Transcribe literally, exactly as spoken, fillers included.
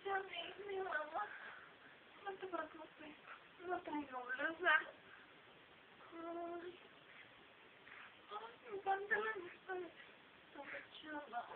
Ya me, mi mamá. No te preocupes. No traigo blusa. Ay, ay, mi pantalón está aprovechado.